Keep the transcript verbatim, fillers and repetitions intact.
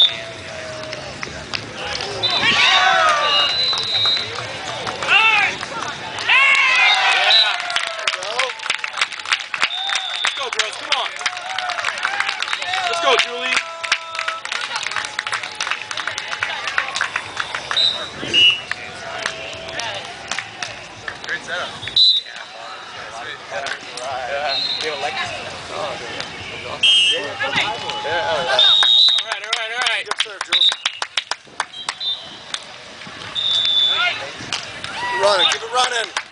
Let's go, Julie. Great setup. Yeah. Yeah. You have Alexis? Oh, yeah. Yeah. All right, all right, all right. Good serve, Jules. Keep it running, keep it running.